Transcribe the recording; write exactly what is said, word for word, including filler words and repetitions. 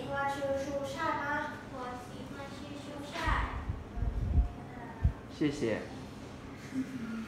欢吃蔬菜吗？ 我喜欢吃蔬菜。 谢谢。